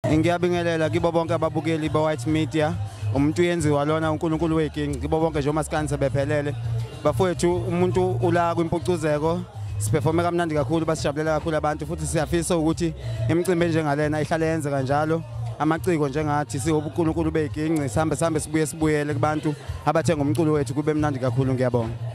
Ngiyabingelela kibo bonke ababukeli be-White Media. Umuntu uyenziwa lona uNkulunkulu weginqi kibo bonke nje omasikani sebephelele. Bafowethu umuntu ula kwimpucuzeko siperforme kamnandi kakhulu basijabulela kakhulu abantu futhi siyafisa ukuthi imicimbi enjengalena ihlale yenze kanjalo. Amaciko njengathi siwobuNkulunkulu beginqi sihambe sibuyele kubantu abathenga umculo wethu kube mnandi kakhulu ngiyabonga.